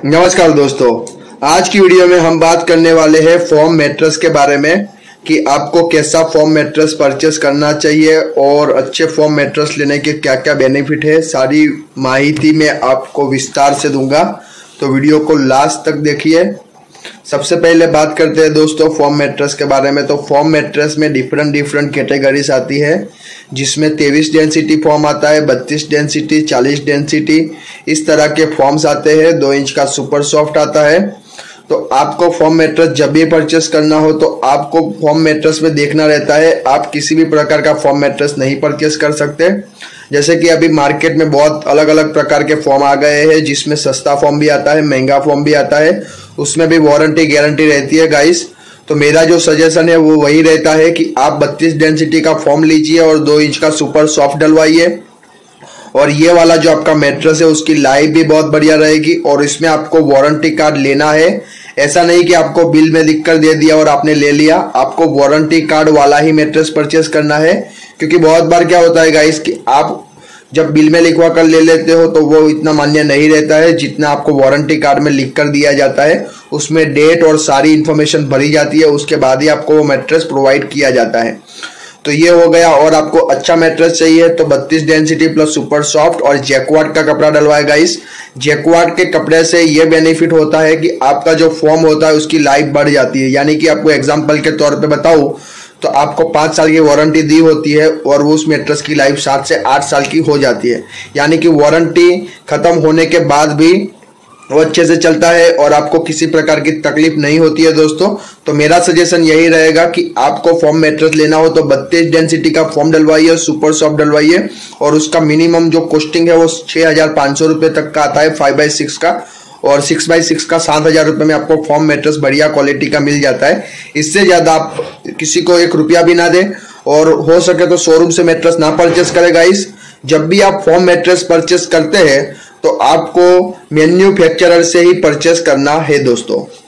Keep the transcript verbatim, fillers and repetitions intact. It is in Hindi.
नमस्कार दोस्तों, आज की वीडियो में हम बात करने वाले हैं फॉर्म मैट्रेस के बारे में कि आपको कैसा फॉर्म मैट्रेस परचेस करना चाहिए और अच्छे फॉर्म मैट्रेस लेने के क्या क्या बेनिफिट है। सारी माहिती मैं आपको विस्तार से दूंगा, तो वीडियो को लास्ट तक देखिए। सबसे पहले बात करते हैं दोस्तों फॉर्म मैट्रेस के बारे में। तो फॉर्म मैट्रेस में डिफरेंट डिफरेंट कैटेगरीज आती है, जिसमें तेईस डेंसिटी फॉर्म आता है, बत्तीस डेंसिटी, चालीस डेंसिटी, इस तरह के फॉर्म्स आते हैं। दो इंच का सुपर सॉफ्ट आता है। तो आपको फॉर्म मैट्रेस जब भी परचेस करना हो तो आपको फॉर्म मैट्रेस में देखना रहता है। आप किसी भी प्रकार का फॉर्म मैट्रेस नहीं परचेस कर सकते। जैसे कि अभी मार्केट में बहुत अलग अलग प्रकार के फॉर्म आ गए हैं, जिसमें सस्ता फॉर्म भी आता है, महंगा फॉर्म भी आता है, उसमें भी वारंटी गारंटी रहती है गाइस। तो मेरा जो सजेशन है वो वही रहता है कि आप बत्तीस डेंसिटी का फॉर्म लीजिए और दो इंच का सुपर सॉफ्ट डलवाइए। और ये वाला जो आपका मैट्रेस है उसकी लाइफ भी बहुत बढ़िया रहेगी और इसमें आपको वारंटी कार्ड लेना है। ऐसा नहीं कि आपको बिल में लिख कर दे दिया और आपने ले लिया, आपको वारंटी कार्ड वाला ही मैट्रेस परचेस करना है। क्योंकि बहुत बार क्या होता है गाइस कि आप जब बिल में लिखवा कर ले लेते हो तो वो इतना मान्य नहीं रहता है जितना आपको वारंटी कार्ड में लिख कर दिया जाता है। उसमें डेट और सारी इंफॉर्मेशन भरी जाती है, उसके बाद ही आपको वो मैट्रेस प्रोवाइड किया जाता है। तो ये हो गया। और आपको अच्छा मैट्रेस चाहिए तो बत्तीस डेंसिटी प्लस सुपर सॉफ्ट और जैकवार्ड का कपड़ा डलवाएगा गाइस। जैकवार्ड के कपड़े से ये बेनिफिट होता है कि आपका जो फॉर्म होता है उसकी लाइफ बढ़ जाती है। यानी कि आपको एग्जांपल के तौर पे बताऊं तो आपको पाँच साल की वारंटी दी होती है और उस मैट्रेस की लाइफ सात से आठ साल की हो जाती है। यानी कि वारंटी खत्म होने के बाद भी वो अच्छे से चलता है और आपको किसी प्रकार की तकलीफ नहीं होती है दोस्तों। तो मेरा सजेशन यही रहेगा कि आपको फॉर्म मैट्रेस लेना हो तो बत्तीस डेंसिटी का फॉर्म डलवाइए, सुपर सॉफ्ट डलवाइए और उसका मिनिमम जो कॉस्टिंग है वो छह हजार पाँच सौ रुपये तक का आता है फाइव बाई सिक्स का, और सिक्स बाई सिक्स का सात हजार रुपये में आपको फॉर्म मैट्रेस बढ़िया क्वालिटी का मिल जाता है। इससे ज़्यादा आप किसी को एक रुपया भी ना दें और हो सके तो शोरूम से मैट्रेस ना परचेस करें गाइस। जब भी आप फॉर्म मैट्रेस परचेस करते हैं तो आपको मैन्युफैक्चरर से ही परचेस करना है दोस्तों।